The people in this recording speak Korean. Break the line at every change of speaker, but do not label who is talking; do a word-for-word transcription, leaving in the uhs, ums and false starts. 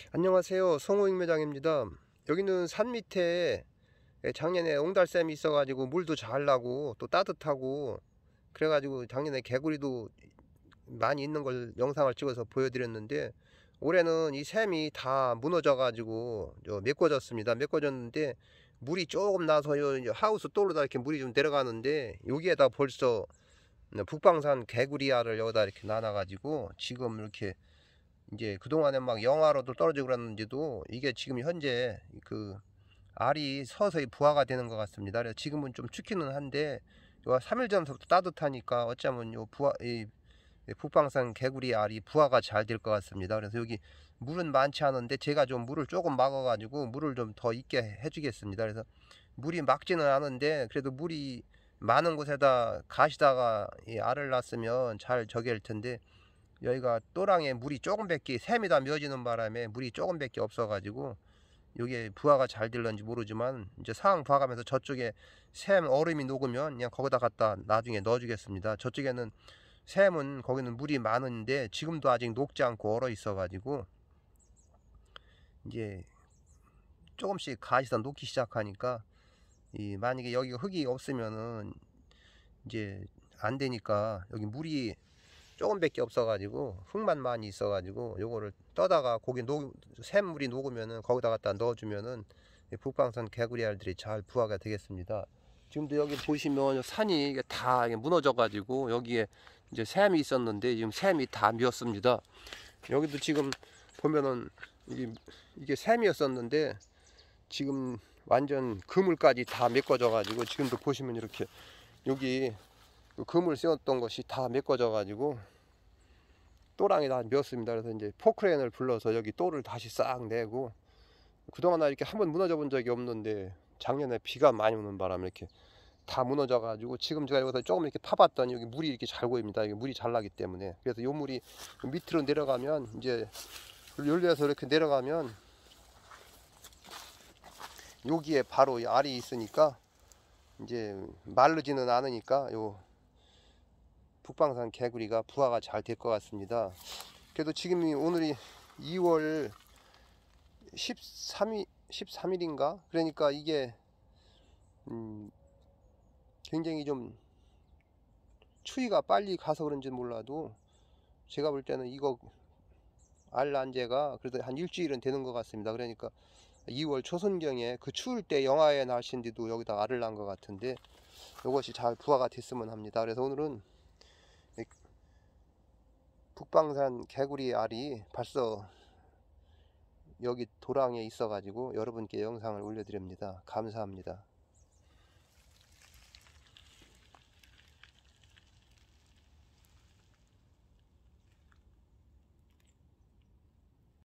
안녕하세요, 송호익 매장입니다. 여기는 산 밑에 작년에 옹달샘이 있어 가지고 물도 잘 나고 또 따뜻하고 그래 가지고 작년에 개구리도 많이 있는 걸 영상을 찍어서 보여드렸는데, 올해는 이 샘이 다 무너져 가지고 메꿔졌습니다. 메꿔졌는데 물이 조금 나서요, 하우스 또르다 이렇게 물이 좀 내려가는데, 여기에다 벌써 북방산 개구리알을 여기다 이렇게 나눠 가지고 지금 이렇게 이제 그동안에 막 영하로도 떨어지고 그랬는데도 이게 지금 현재 그 알이 서서히 부화가 되는 것 같습니다. 그래서 지금은 좀 춥기는 한데 요 삼 일 전부터 따뜻하니까 어쩌면 요 부화 이 북방산 개구리 알이 부화가 잘 될 것 같습니다. 그래서 여기 물은 많지 않은데 제가 좀 물을 조금 막아 가지고 물을 좀 더 있게 해 주겠습니다. 그래서 물이 막지는 않은데 그래도 물이 많은 곳에다 가시다가 이 알을 낳았으면 잘 저기 할 텐데, 여기가 또랑에 물이 조금밖에, 샘이 다 미어지는 바람에 물이 조금밖에 없어 가지고 이게 부화가 잘 될런지 모르지만, 이제 상황 봐가면서 저쪽에 샘 얼음이 녹으면 그냥 거기다 갖다 나중에 넣어 주겠습니다. 저쪽에는 샘은 거기는 물이 많은데 지금도 아직 녹지 않고 얼어 있어 가지고 이제 조금씩 가시다 녹기 시작하니까, 이 만약에 여기가 흙이 없으면은 이제 안 되니까, 여기 물이 조금밖에 없어 가지고 흙만 많이 있어 가지고 요거를 떠다가 고기 녹 샘물이 녹으면은 거기다 갖다 넣어 주면은 북방산 개구리 알들이 잘 부화가 되겠습니다. 지금도 여기 보시면 산이 이게 다 무너져 가지고 여기에 이제 샘이 있었는데 지금 샘이 다 미었습니다. 여기도 지금 보면은 이게, 이게 샘이었었는데 지금 완전 그물까지 다 메꿔져 가지고, 지금도 보시면 이렇게 여기 그물 씌웠던 것이 다 메꿔져 가지고 또랑이 다 메었습니다. 그래서 이제 포크레인을 불러서 여기 또를 다시 싹 내고, 그동안 나 이렇게 한번 무너져 본 적이 없는데 작년에 비가 많이 오는 바람에 이렇게 다 무너져 가지고, 지금 제가 여기서 조금 이렇게 파봤더니 여기 물이 이렇게 잘 고입니다. 이게 물이 잘 나기 때문에. 그래서 요 물이 밑으로 내려가면, 이제 열려서 이렇게 내려가면 여기에 바로 이 알이 있으니까 이제 마르지는 않으니까 요 북방산 개구리가 부화가 잘 될 것 같습니다. 그래도 지금이 오늘이 이월 십삼 일, 십삼 일인가? 그러니까 이게 음 굉장히 좀 추위가 빨리 가서 그런지 몰라도 제가 볼 때는 이거 알 난제가 그래도 한 일주일은 되는 것 같습니다. 그러니까 이월 초순경에 그 추울 때 영하의 날씨인데도 여기다 알을 낳은 것 같은데, 이것이 잘 부화가 됐으면 합니다. 그래서 오늘은 북방산 개구리 알이 벌써 여기 도랑에 있어 가지고 여러분께 영상을 올려드립니다. 감사합니다.